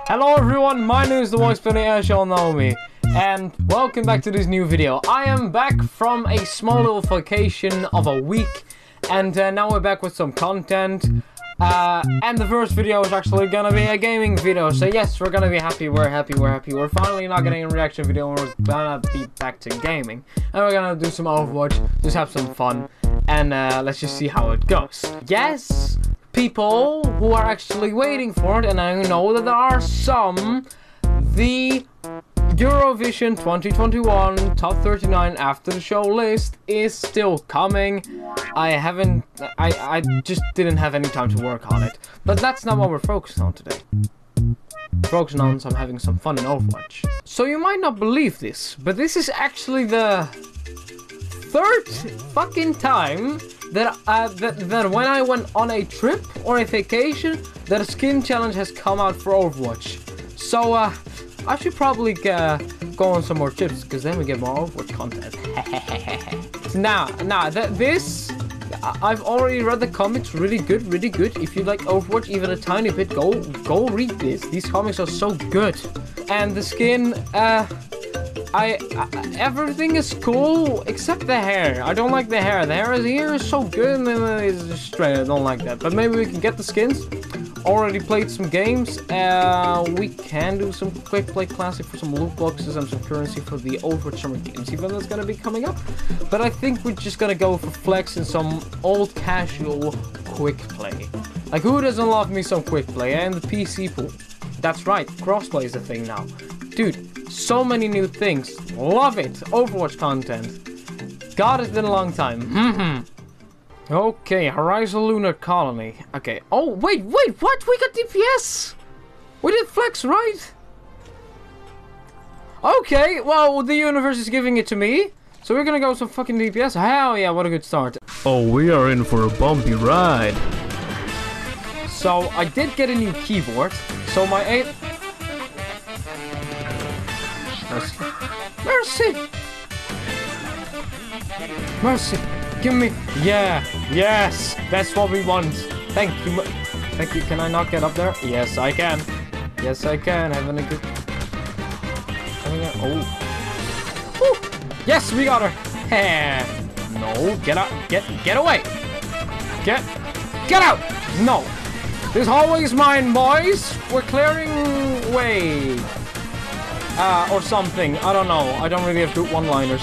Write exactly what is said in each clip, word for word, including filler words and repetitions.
Hello everyone, my name is The Voice Penny, as y'all know me, and welcome back to this new video. I am back from a small little vacation of a week, and uh, now we're back with some content. Uh, and the first video is actually gonna be a gaming video, so yes, we're gonna be happy, we're happy, we're happy. We're finally not getting a reaction video, we're gonna be back to gaming. And we're gonna do some Overwatch, just have some fun, and uh, let's just see how it goes. Yes! People who are actually waiting for it, and I know that there are some, the Eurovision twenty twenty-one Top thirty-nine After the Show list is still coming. I haven't, I, I just didn't have any time to work on it, but that's not what we're focused on today. We're focusing on some having some fun in Overwatch. So you might not believe this, but this is actually the third fucking time that, uh, that, that when I went on a trip or a vacation, that a skin challenge has come out for Overwatch. So, uh, I should probably uh, go on some more trips, because then we get more Overwatch content. Now, now, th this, I've already read the comics, really good, really good. If you like Overwatch even a tiny bit, go, go read this. These comics are so good. And the skin, uh... I, I, everything is cool except the hair. I don't like the hair. The hair is here is so good, and then it's just straight. I don't like that. But maybe we can get the skins. Already played some games. Uh, we can do some quick play classic for some loot boxes and some currency for the Overwatch Summer Games event that's gonna be coming up. But I think we're just gonna go for flex and some old casual quick play. Like, who doesn't love me some quick play? And the P C pool. That's right. Crossplay is a thing now, dude. So many new things. Love it. Overwatch content. God, it's been a long time. Mm-hmm. Okay, Horizon Lunar Colony. Okay. Oh, wait, wait, what? We got D P S! We did flex, right? Okay, well, the universe is giving it to me. So we're gonna go some fucking D P S. Hell yeah, what a good start. Oh, we are in for a bumpy ride. So, I did get a new keyboard. So my aim... Mercy. Mercy! Mercy! Give me... Yeah! Yes! That's what we want! Thank you! Thank you. Can I not get up there? Yes, I can. Yes, I can. Having a good... Having a... Oh. Woo. Yes, we got her! No, get out. Get... Get away! Get... Get out! No! This hallway is mine, boys! We're clearing way. Uh, or something. I don't know. I don't really have good one-liners.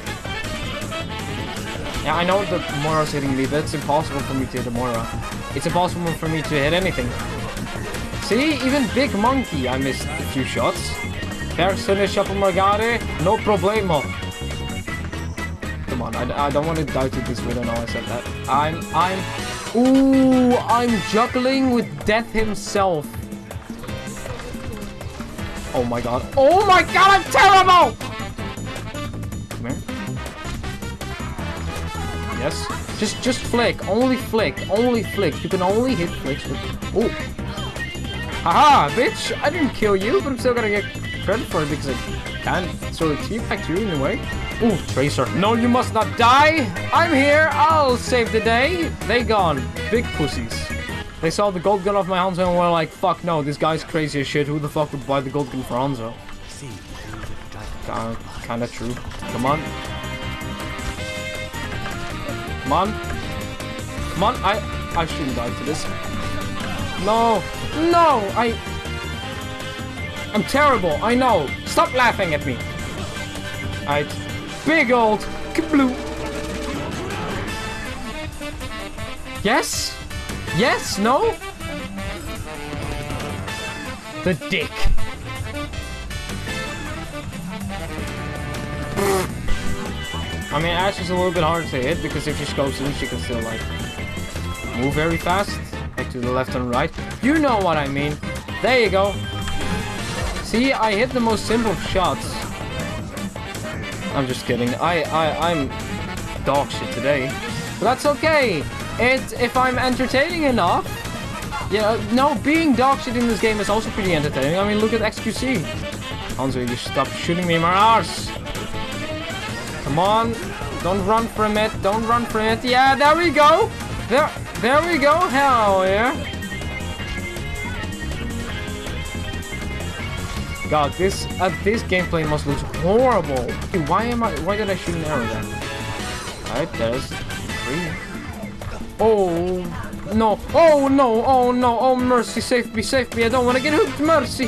Yeah, I know that Moira's hitting me, but it's impossible for me to hit a Moira. It's impossible for me to hit anything. See? Even Big Monkey, I missed a few shots. Persone Shuffle Margare, no problemo. Come on, I, I don't want to die to this. We don't know I said that. I'm... I'm... Ooh, I'm juggling with Death himself. Oh my god. Oh my god, I'm terrible! Come here. Yes. Just just flick. Only flick. Only flick. You can only hit flicks with... Oh. Haha, bitch! I didn't kill you, but I'm still gonna get credit for it because I can sort of teabag you in a way. Ooh, Tracer. No, you must not die! I'm here! I'll save the day! They gone. Big pussies. They saw the gold gun off my Hanzo and were like, fuck no, this guy's crazy as shit. Who the fuck would buy the gold gun for Hanzo? Uh, kinda true. Come on. Come on. Come on. I I shouldn't die to this. No. No! I... I'm terrible. I know. Stop laughing at me. Alright. Big old kabloo. Yes? Yes? No? The dick. I mean, Ashe is a little bit hard to hit because if she goes in, she can still, like, move very fast. Like, to the left and right. You know what I mean. There you go. See, I hit the most simple of shots. I'm just kidding. I, I, I'm dog shit today. But that's okay. It, if I'm entertaining enough... Yeah, no, being dog shit in this game is also pretty entertaining. I mean, look at X Q C. Hanzo, you stop shooting me in my arse. Come on. Don't run from it. Don't run from it. Yeah, there we go. There, there we go. Hell yeah. god, this uh, this gameplay must look horrible. Why am I? Why did I shoot an arrow then? Alright, there's three. Oh no! Oh no! Oh no! Oh mercy! Save me! Save me! I don't want to get hooked! Mercy!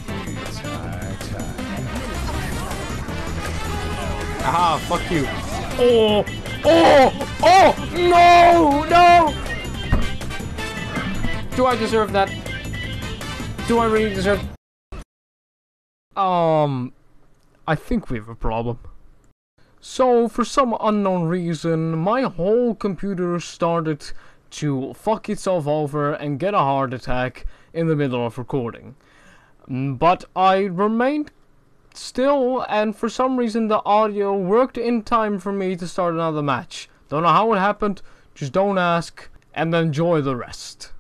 Aha! Fuck you! Oh! Oh! Oh! No! No! Do I deserve that? Do I really deserve? Um, I think we have a problem. So, for some unknown reason, my whole computer started to fuck itself over and get a heart attack in the middle of recording. But I remained still, and for some reason the audio worked in time for me to start another match. Don't know how it happened, just don't ask, and enjoy the rest.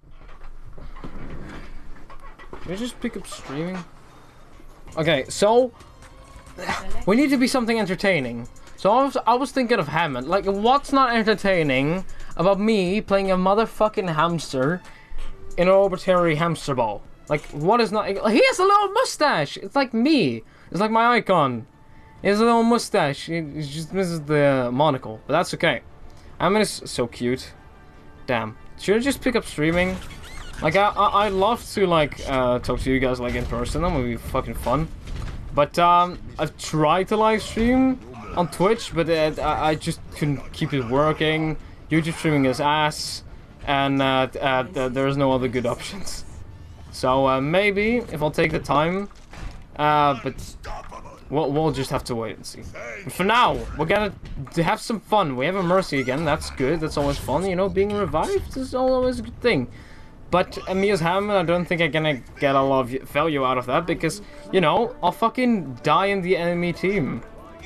Can I just pick up streaming? Okay, so we need to be something entertaining. So I was, I was thinking of Hammond. Like, what's not entertaining about me playing a motherfucking hamster in an arbitrary hamster ball? Like, what is not? He has a little mustache. It's like me. It's like my icon. He has a little mustache. He, he just misses the monocle, but that's okay. Hammond is so cute. Damn. Should I just pick up streaming? Like, I, I, I'd love to, like, uh, talk to you guys, like, in person. That would be fucking fun. But, um, I've tried to live stream on Twitch, but uh, I, I just couldn't keep it working. YouTube streaming is ass. And, uh, uh, th there's no other good options. So, uh, maybe, if I'll take the time. Uh, but we'll, we'll just have to wait and see. But for now, we're gonna have some fun. We have a Mercy again. That's good. That's always fun. You know, being revived is always a good thing. But uh, me as Hammond, I don't think I'm gonna get a lot of value out of that because, you know, I'll fucking die in the enemy team.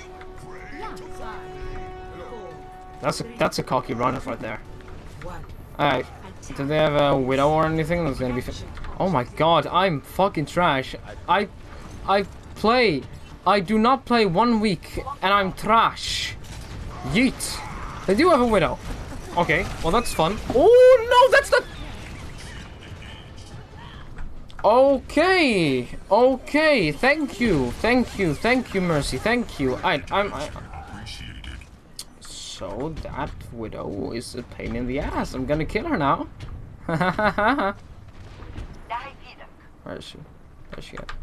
That's a that's a cocky runner right there. Alright, do they have a widow or anything that's gonna be? Oh my god, I'm fucking trash. I I play. I do not play one week and I'm trash. Yeet. They do have a widow. Okay, well that's fun. Oh no, that's not. Okay, okay, thank you, thank you, thank you, Mercy, thank you. I, I'm, I. So that widow is a pain in the ass. I'm gonna kill her now. Where is she? Where's she at?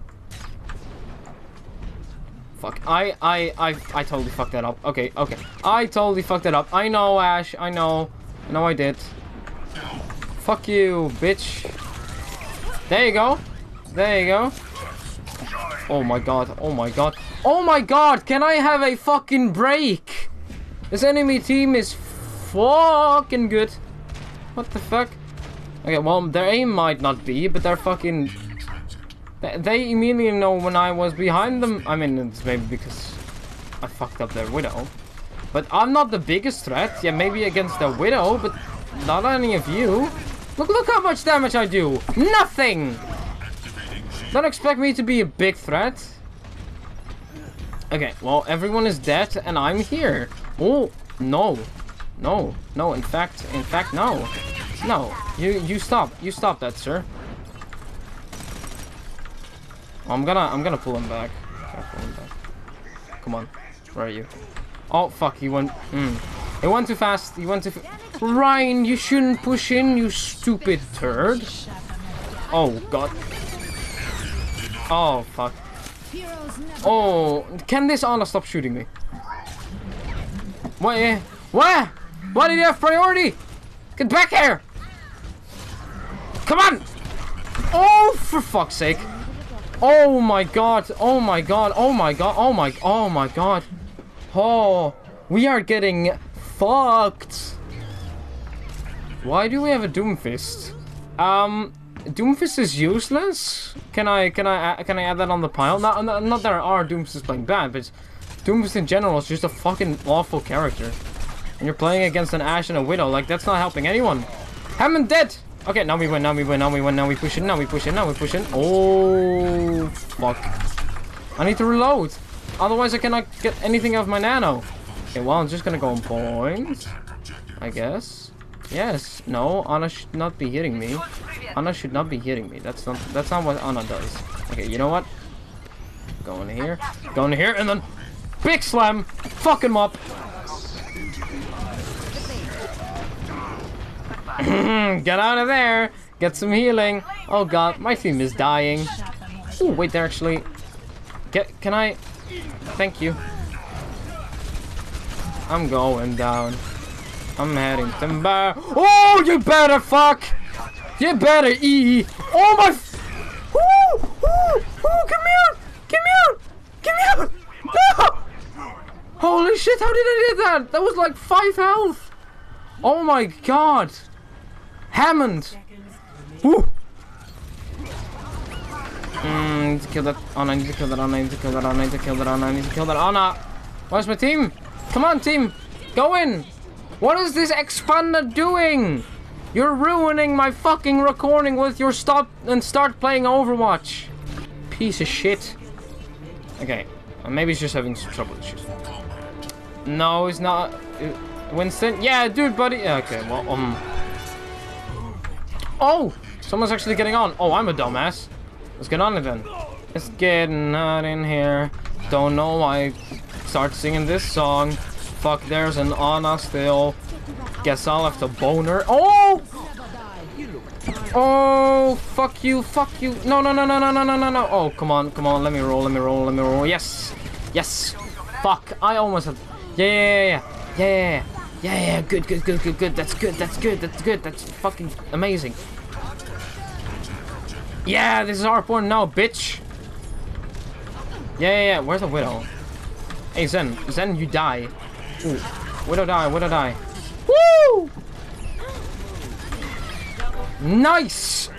Fuck, I, I, I, I totally fucked that up. Okay, okay, I totally fucked that up. I know, Ash, I know, I know I did. Fuck you, bitch. There you go. There you go. Oh my god. Oh my god. Oh my god. Can I have a fucking break? This enemy team is fucking good. What the fuck? Okay, well, their aim might not be, but they're fucking... They, they immediately know when I was behind them. I mean, it's maybe because I fucked up their widow. But I'm not the biggest threat. Yeah, maybe against the widow, but not any of you. Look, look how much damage I do. Nothing. Don't expect me to be a big threat. Okay, well, everyone is dead and I'm here. Oh, no. No, no, in fact, in fact, no. No, you, you stop. You stop that, sir. I'm gonna, I'm gonna pull him back. Pull him back. Come on. Where are you? Oh, fuck, he went, mm. He went too fast. He went too fast. Ryan, you shouldn't push in, you stupid turd. Oh, God. Oh, fuck. Oh, can this Ana stop shooting me? What? What? Why did you have priority? Get back here! Come on! Oh, for fuck's sake. Oh my god. Oh my god. Oh my god. Oh my, oh my god. Oh, we are getting fucked. Why do we have a Doomfist? Um, Doomfist is useless. Can I can I can I add that on the pile? Not not, not that our Doomfist is playing bad, but Doomfist in general is just a fucking awful character. And you're playing against an Ashe and a Widow, like that's not helping anyone. Hammond dead. Okay, now we win. Now we win. Now we win. Now we push it. Now we push it. Now we push it. Oh fuck! I need to reload. Otherwise, I cannot get anything out of my nano. Okay, well, I'm just gonna go on point, I guess. Yes. No, Ana should not be hitting me. Ana should not be hitting me. That's not. That's not what Ana does. Okay, you know what? Going here. Going here, and then big slam. Fuck him up. Get out of there. Get some healing. Oh god, my team is dying. Oh, wait, they're actually... Get, can I... Thank you. I'm going down. I'm heading to bar. Oh, you better fuck! You better E! Oh my... Woo! Woo! Woo! Get me out! Get me out! Get me out! No! Holy shit, how did I do that? That was like five health! Oh my god! Hammond! Woo! Mm, I need to kill that. Oh, no, I need to kill that. Oh, no, I need to kill that. Oh, no, I need to kill that. Oh, no, I need to kill that. Oh, no. Where's my team? Come on, team. Go in. What is this expander doing? You're ruining my fucking recording with your stop and start playing Overwatch. Piece of shit. Okay. Well, maybe he's just having some trouble issues. No, he's not. Uh, Winston? Yeah, dude, buddy. Okay, well, um. Oh! Someone's actually getting on. Oh, I'm a dumbass. Let's get on it then. It's getting hot in here. Don't know why I start singing this song. Fuck, there's an Ana still. Guess I'll have to boner. Oh! Oh, fuck you, fuck you. No, no, no, no, no, no, no, no, no. Oh, come on, come on. Let me roll, let me roll, let me roll. Yes. Yes. Fuck, I almost had... Yeah, yeah, yeah, yeah, yeah, yeah, yeah. Good, good, good, good, good. That's good, that's good, that's good. That's fucking amazing. Yeah, this is our porn now, bitch. Yeah, yeah, yeah. Where's the Widow? Hey, Zen. Zen, you die. Ooh. Widow die, Widow die. Woo! Nice!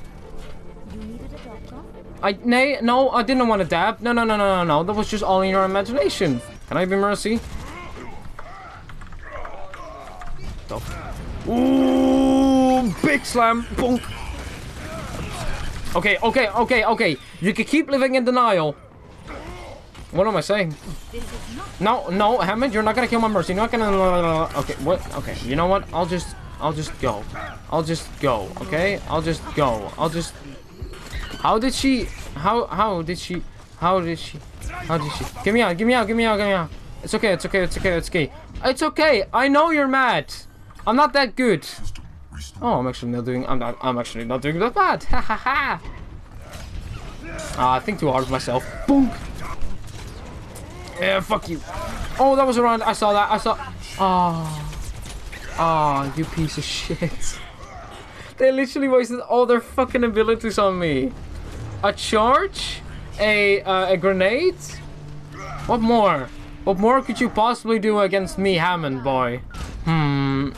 I, nay, no, I didn't want to dab. No, no, no, no, no, no. That was just all in your imagination. Can I be Mercy? Stop. Ooh, big slam. Bonk. Okay, okay, okay, okay. You can keep living in denial. What am I saying? No, no, Hammond, you're not gonna kill my Mercy. You're not gonna... Okay, what? Okay, you know what? I'll just... I'll just go. I'll just go, okay? I'll just go. I'll just... How did she... How... How did she... How did she... How did she... Get me out, get me out, get me out, get me out. It's okay, it's okay, it's okay, it's okay. It's okay, I know you're mad. I'm not that good. Oh, I'm actually not doing... I'm not... I'm actually not doing that bad. Ha ha ha. Ah, I think too hard of myself. Boom. Yeah, fuck you. Oh, that was around. I saw that. I saw... Oh. Oh, you piece of shit. They literally wasted all their fucking abilities on me. A charge? A, uh, a grenade? What more? What more could you possibly do against me, Hammond boy? Hmm.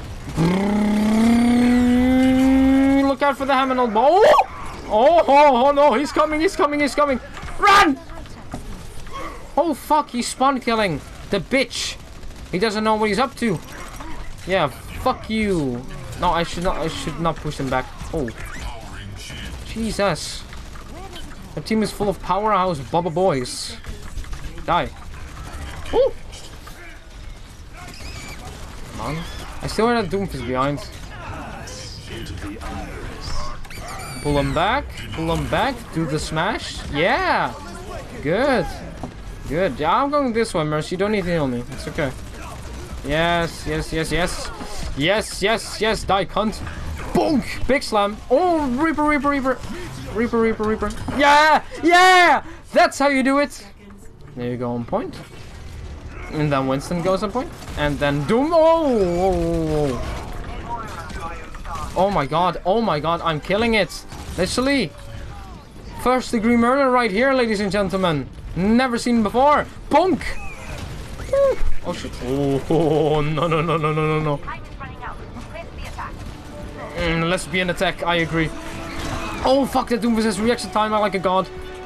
Look out for the Hammond old boy. Oh! Oh, oh, oh no, he's coming, he's coming, he's coming. Run! Oh fuck, he's spawn killing. The bitch. He doesn't know what he's up to. Yeah, fuck you. No, I should not I should not push him back. Oh. Jesus. The team is full of powerhouse Bubba boys. Die. Ooh. Come on. I still hear that Doomfist behind. Pull him back. Pull him back. Do the smash. Yeah. Good. Good. Yeah, I'm going this way, Mercy. You don't need to heal me. It's okay. Yes, yes, yes, yes. Yes, yes, yes. Die, cunt. Bonk. Big slam. Oh, Reaper, Reaper, Reaper. Reaper, Reaper, Reaper. Yeah, yeah. That's how you do it. There you go on point. And then Winston goes on point. And then Doom. Oh, oh, oh. Oh my god. Oh my god. I'm killing it. Literally. First degree murder right here, ladies and gentlemen. Never seen before. Punk. Oh shit. Oh, oh no no no no no no no. Mm, lesbian attack. I agree. Oh fuck, that Doomfist has reaction time. I like a god.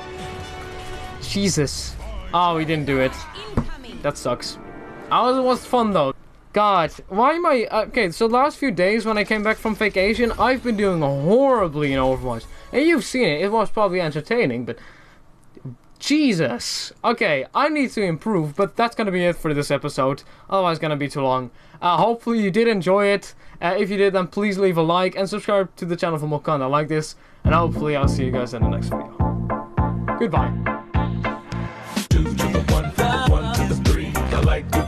Jesus. Oh, he didn't do it. That sucks. Oh, it was fun though. God, why am I... Okay, so the last few days when I came back from vacation, I've been doing horribly in Overwatch. And you've seen it. It was probably entertaining, but... Jesus. Okay, I need to improve, but that's gonna be it for this episode. Otherwise, it's gonna be too long. Uh, hopefully you did enjoy it. Uh, if you did, then please leave a like and subscribe to the channel for more content like this. And hopefully I'll see you guys in the next video. Goodbye. the one, from the one to the three. I like good